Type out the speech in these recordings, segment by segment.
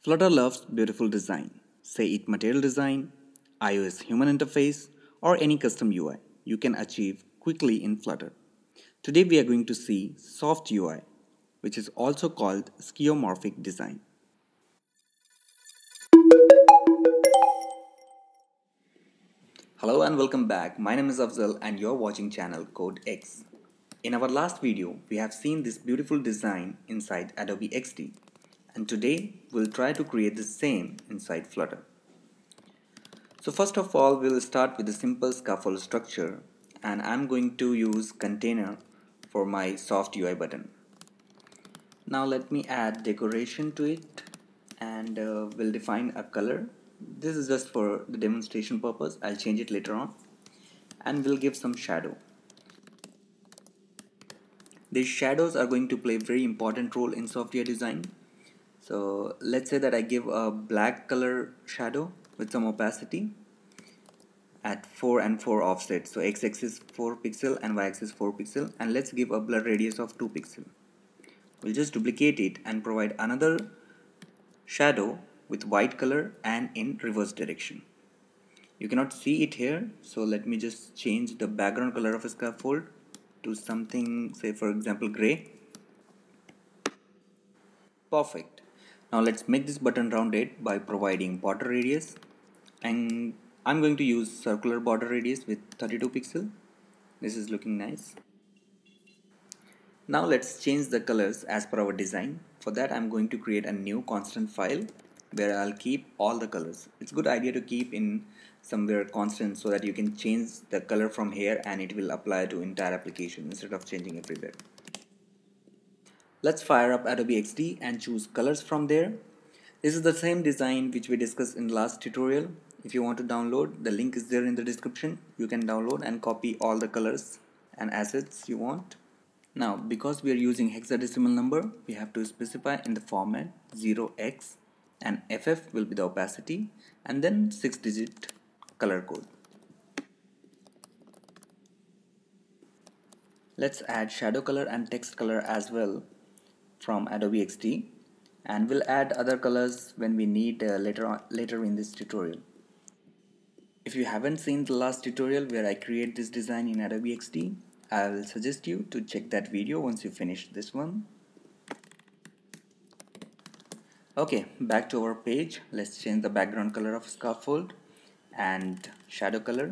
Flutter loves beautiful design, say it material design, iOS human interface, or any custom UI you can achieve quickly in Flutter. Today we are going to see soft UI, which is also called skeuomorphic design. Hello and welcome back. My name is Afzal and you're watching channel Code X. In our last video, we have seen this beautiful design inside Adobe XD, and today we'll try to create the same inside Flutter. So first of all, we'll start with a simple scaffold structure, and I'm going to use container for my soft UI button. Now let me add decoration to it, and we'll define a color. This is just for the demonstration purpose. I'll change it later on, and we'll give some shadow. These shadows are going to play a very important role in software design. So let's say that I give a black color shadow with some opacity at 4 and 4 offset. So x-axis 4 pixel and y-axis 4 pixel, and let's give a blur radius of 2 pixel. We'll just duplicate it and provide another shadow with white color and in reverse direction. You cannot see it here, so let me just change the background color of a scaffold to something, say for example gray. Perfect. Now let's make this button rounded by providing border radius, and I'm going to use circular border radius with 32 pixel. This is looking nice. Now let's change the colors as per our design. For that I'm going to create a new constant file where I'll keep all the colors. It's a good idea to keep in somewhere constant so that you can change the color from here and it will apply to entire application instead of changing everywhere. Let's fire up Adobe XD and choose colors from there. This is the same design which we discussed in the last tutorial. If you want to download, the link is there in the description. You can download and copy all the colors and assets you want. Now, because we are using hexadecimal number, we have to specify in the format 0x, and FF will be the opacity, and then 6-digit color code. Let's add shadow color and text color as well from Adobe XD, and we'll add other colors when we need later in this tutorial. If you haven't seen the last tutorial where I create this design in Adobe XD, I will suggest you to check that video once you finish this one. Okay, back to our page. Let's change the background color of scaffold and shadow color,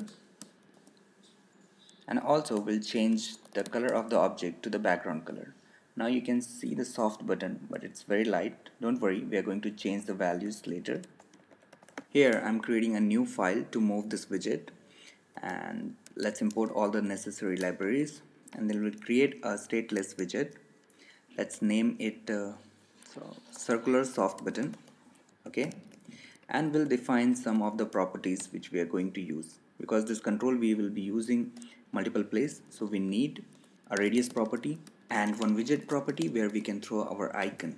and also we'll change the color of the object to the background color. Now you can see the soft button, but it's very light. Don't worry, we are going to change the values later. Here I'm creating a new file to move this widget, and let's import all the necessary libraries, and then we'll create a stateless widget. Let's name it circular soft button. Okay, and we'll define some of the properties which we are going to use. Because this control we will be using multiple places, so we need a radius property and one widget property where we can throw our icon.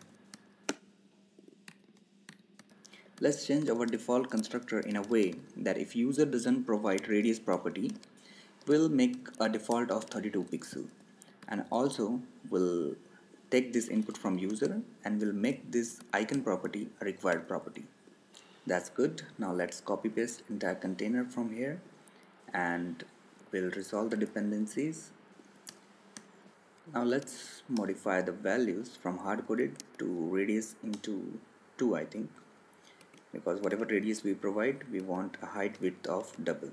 Let's change our default constructor in a way that if user doesn't provide radius property, we'll make a default of 32 pixel, and also we'll take this input from user and we'll make this icon property a required property. That's good. Now let's copy paste entire container from here, and we'll resolve the dependencies. Now let's modify the values from hard-coded to radius into 2, I think, because whatever radius we provide, we want a height width of double.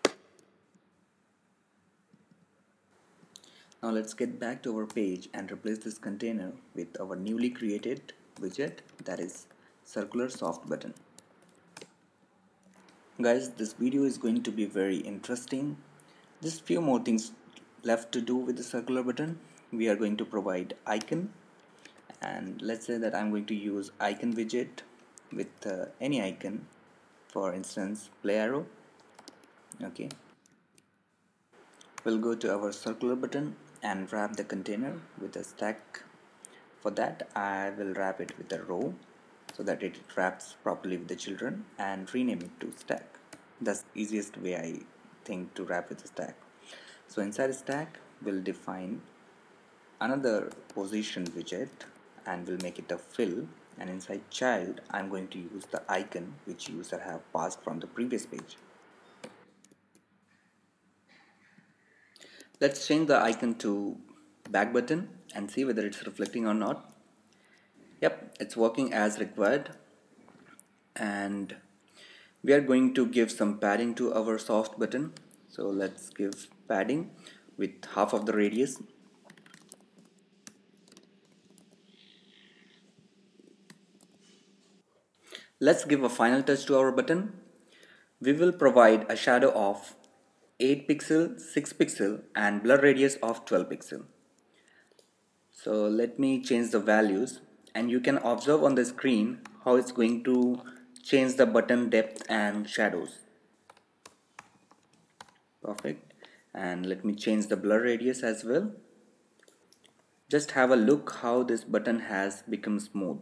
Now let's get back to our page and replace this container with our newly created widget, that is circular soft button. Guys, this video is going to be very interesting. Just few more things left to do with the circular button. We are going to provide icon, and let's say that I'm going to use icon widget with any icon, for instance play arrow. Okay, we'll go to our circular button and wrap the container with a stack. For that I will wrap it with a row so that it wraps properly with the children, and rename it to stack. That's the easiest way I think to wrap with a stack. So inside stack we'll define another position widget and we'll make it a fill, and inside child I'm going to use the icon which user have passed from the previous page. Let's change the icon to back button and see whether it's reflecting or not. Yep, it's working as required, and we are going to give some padding to our soft button. So let's give padding with half of the radius. Let's give a final touch to our button. We will provide a shadow of 8 pixel, 6 pixel and blur radius of 12 pixel. So let me change the values, and you can observe on the screen how it's going to change the button depth and shadows. Perfect. And let me change the blur radius as well. Just have a look how this button has become smooth.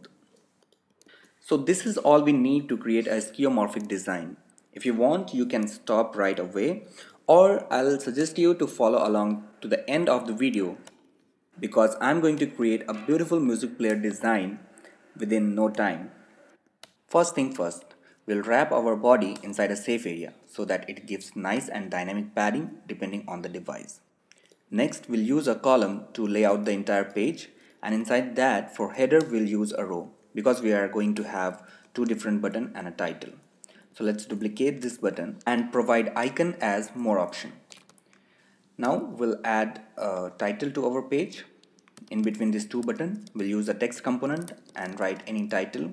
So this is all we need to create a skeuomorphic design. If you want, you can stop right away, or I'll suggest you to follow along to the end of the video, because I'm going to create a beautiful music player design within no time. First thing first, we'll wrap our body inside a safe area so that it gives nice and dynamic padding depending on the device. Next, we'll use a column to lay out the entire page, and inside that for header we'll use a row because we are going to have two different button and a title. So let's duplicate this button and provide icon as more option. Now we'll add a title to our page. In between these two buttons, we'll use a text component and write any title.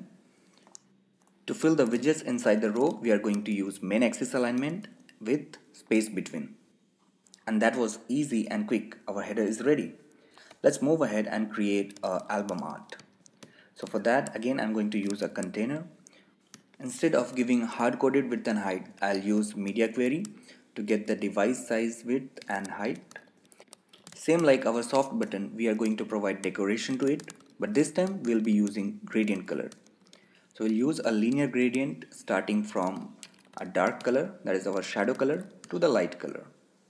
To fill the widgets inside the row, we are going to use main axis alignment with space between. And that was easy and quick. Our header is ready. Let's move ahead and create a album art. So for that, again, I'm going to use a container. Instead of giving hard-coded width and height, I'll use media query to get the device size, width and height. Same like our soft button, we are going to provide decoration to it, but this time we'll be using gradient color. So we'll use a linear gradient starting from a dark color, that is our shadow color, to the light color.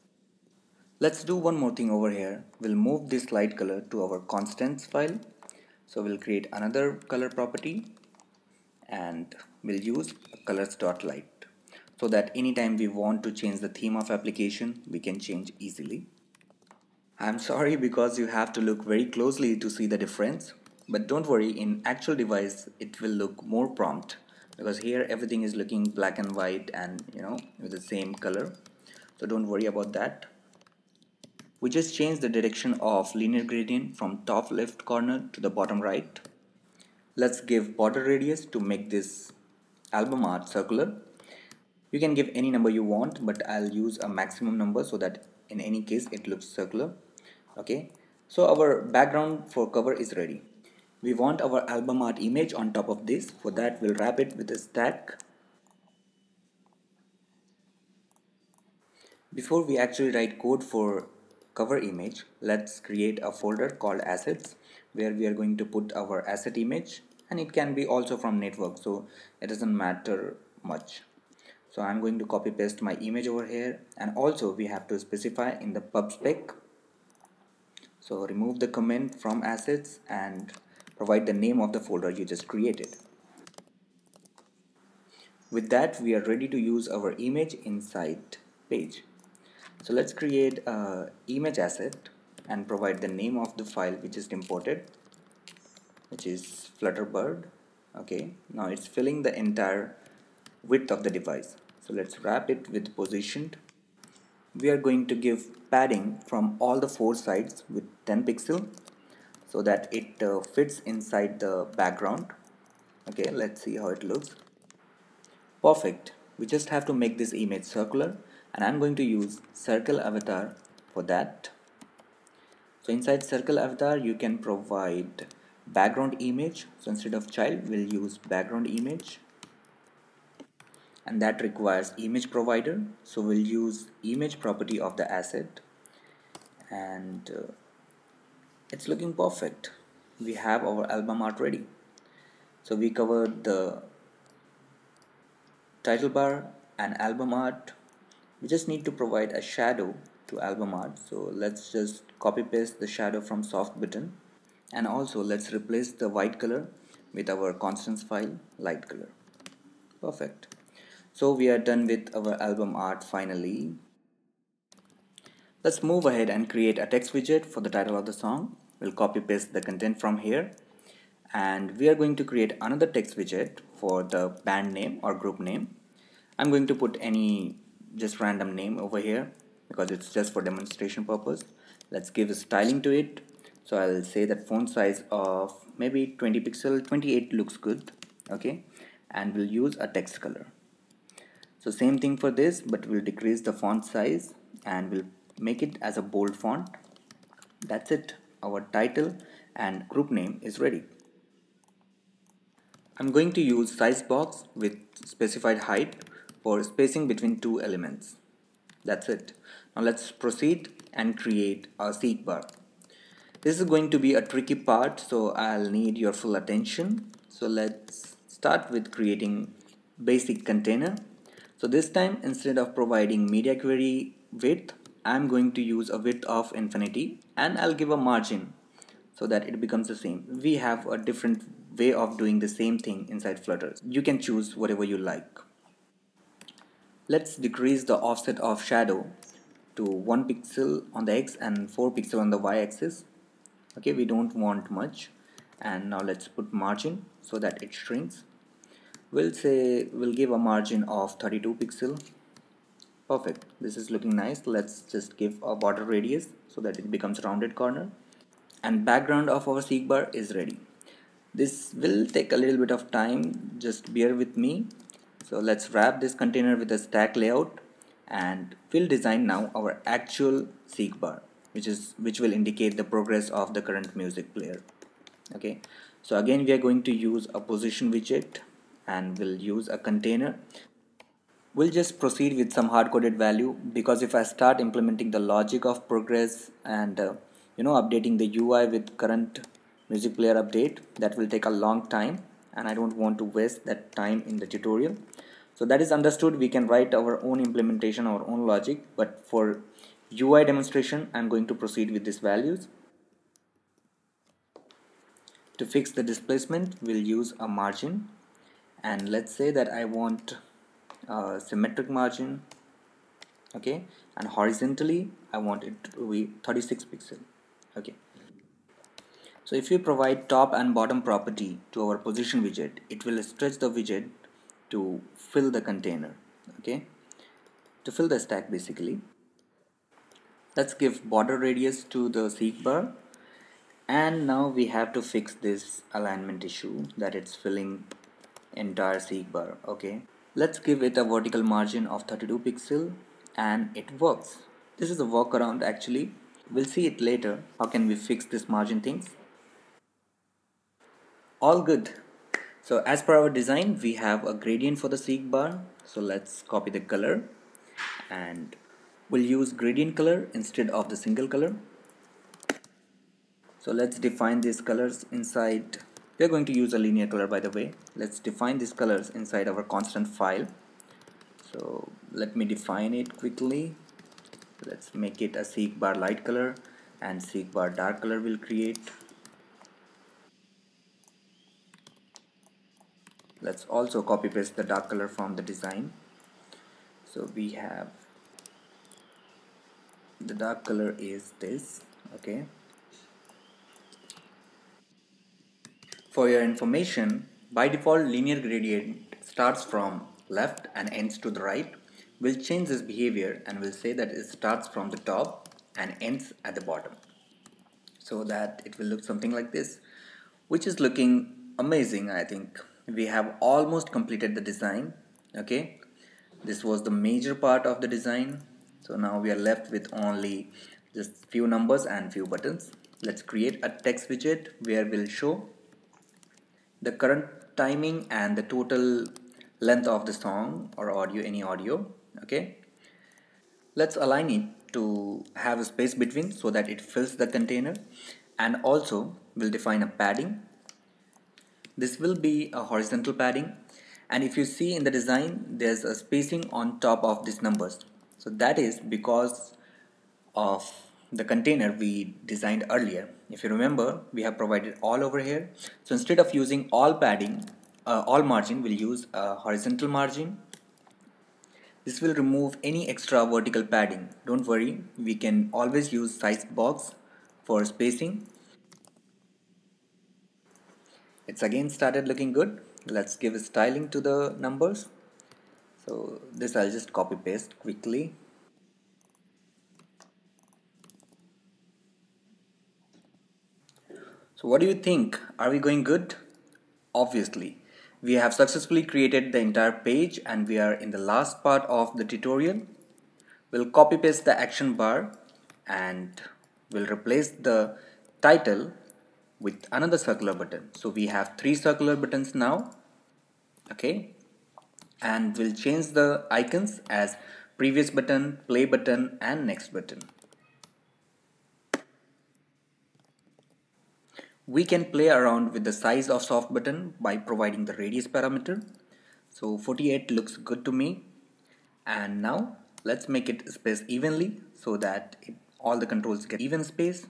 Let's do one more thing over here. We'll move this light color to our constants file. So we'll create another color property and we'll use colors.light so that anytime we want to change the theme of application, we can change easily. I'm sorry because you have to look very closely to see the difference, but don't worry, in actual device it will look more prompt because here everything is looking black and white and with the same color. So don't worry about that. We just changed the direction of linear gradient from top left corner to the bottom right. Let's give border radius to make this album art circular. You can give any number you want, but I'll use a maximum number so that in any case it looks circular. Okay, so our background for cover is ready. We want our album art image on top of this. For that, we'll wrap it with a stack. Before we actually write code for cover image, let's create a folder called assets where we are going to put our asset image, and it can be also from network, so it doesn't matter much. So I'm going to copy paste my image over here, and also we have to specify in the pub spec. So remove the comment from assets and provide the name of the folder you just created. With that, we are ready to use our image inside page. So let's create a image asset and provide the name of the file we just imported, which is Flutterbird. Okay, now it's filling the entire width of the device. So let's wrap it with positioned. We are going to give padding from all the four sides with 10 pixel so that it fits inside the background. Okay, let's see how it looks. Perfect. We just have to make this image circular, and I'm going to use circle avatar for that. So inside circle avatar you can provide background image. So instead of child we'll use background image, and that requires image provider. So we'll use image property of the asset, and it's looking perfect. We have our album art ready. So we covered the title bar and album art. We just need to provide a shadow to album art. So let's just copy paste the shadow from soft button, and also let's replace the white color with our constants file light color. Perfect. So we are done with our album art finally. Let's move ahead and create a text widget for the title of the song. We'll copy paste the content from here, and we are going to create another text widget for the band name or group name. I'm going to put any just random name over here because it's just for demonstration purpose. Let's give a styling to it. So I'll say that font size of maybe 20 pixel, 28 looks good. Okay, and we'll use a text color. So same thing for this, but we'll decrease the font size and we'll make it as a bold font. That's it. Our title and group name is ready. I'm going to use size box with specified height for spacing between two elements. That's it. Now let's proceed and create a seek bar. This is going to be a tricky part, so I'll need your full attention. So let's start with creating basic container. So this time, instead of providing media query width, I'm going to use a width of infinity, and I'll give a margin so that it becomes the same. We have a different way of doing the same thing inside Flutter. You can choose whatever you like. Let's decrease the offset of shadow to 1 pixel on the x and 4 pixel on the y axis. Okay, we don't want much. And now let's put margin so that it shrinks. We'll give a margin of 32 pixel. Perfect. This is looking nice. Let's just give a border radius so that it becomes rounded corner. And background of our seek bar is ready. This will take a little bit of time, just bear with me. So let's wrap this container with a stack layout, and we'll design now our actual seek bar, which will indicate the progress of the current music player. Okay, so again we are going to use a position widget and we'll use a container. We'll just proceed with some hard-coded value, because if I start implementing the logic of progress and updating the UI with current music player update, that will take a long time and I don't want to waste that time in the tutorial. So that is understood. We can write our own implementation, our own logic, but for UI demonstration I'm going to proceed with these values. To fix the displacement, we'll use a margin, and let's say that I want a symmetric margin. Okay, and horizontally I want it to be 36 pixel. Okay, so if you provide top and bottom property to our position widget, it will stretch the widget to fill the container. Okay, to fill the stack basically. Let's give border radius to the seek bar, and now we have to fix this alignment issue that it's filling entire seek bar. Okay, let's give it a vertical margin of 32 pixel, and it works. This is a workaround actually. We'll see it later. How can we fix this margin things? All good. So as per our design, we have a gradient for the seek bar. So let's copy the color and we'll use gradient color instead of the single color. So let's define these colors inside. We're going to use a linear color, by the way. Let's define these colors inside our constant file. So let me define it quickly. Let's make it a seek bar light color and seek bar dark color will create. Let's also copy paste the dark color from the design. So we have the dark color is this. Okay, for your information, by default linear gradient starts from left and ends to the right. We'll change this behavior and we'll say that it starts from the top and ends at the bottom, so that it will look something like this, which is looking amazing. I think we have almost completed the design. Okay, this was the major part of the design, so now we are left with only just few numbers and few buttons. Let's create a text widget where we'll show the current timing and the total length of the song or audio, any audio. Okay, let's align it to have a space between so that it fills the container, and also we'll define a padding. This will be a horizontal padding, and if you see in the design there's a spacing on top of these numbers, so that is because of the container we designed earlier. If you remember, we have provided all over here. So instead of using all padding, all margin, we'll use a horizontal margin. This will remove any extra vertical padding. Don't worry, we can always use size box for spacing. It's again started looking good. Let's give a styling to the numbers. So this I'll just copy paste quickly. So what do you think? Are we going good? Obviously, we have successfully created the entire page and we are in the last part of the tutorial. We'll copy paste the action bar and we'll replace the title with another circular button. So we have 3 circular buttons now. Okay, and we'll change the icons as previous button, play button and next button. We can play around with the size of soft button by providing the radius parameter. So 48 looks good to me. And now let's make it spaced evenly so that all the controls get even space.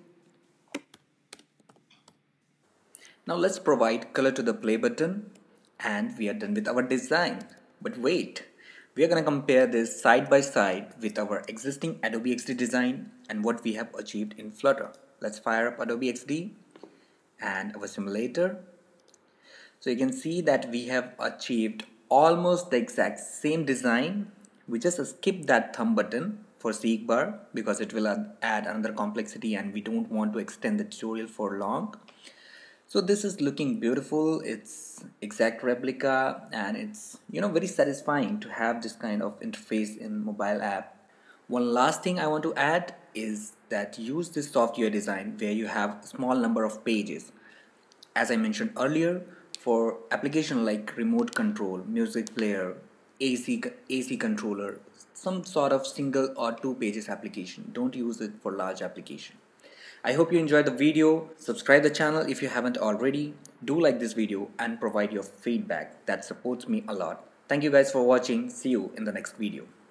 Now let's provide color to the play button and we are done with our design. But wait, we are going to compare this side by side with our existing Adobe XD design and what we have achieved in Flutter. Let's fire up Adobe XD and our simulator. So you can see that we have achieved almost the exact same design. We just skip that thumb button for seek bar because it will add another complexity and we don't want to extend the tutorial for long. So this is looking beautiful. It's exact replica and it's very satisfying to have this kind of interface in mobile app. One last thing I want to add is that use this soft UI design where you have a small number of pages. As I mentioned earlier, for application like remote control, music player, AC controller, some sort of single or 2 pages application. Don't use it for large application. I hope you enjoyed the video. Subscribe the channel if you haven't already. Do like this video and provide your feedback. That supports me a lot. Thank you guys for watching. See you in the next video.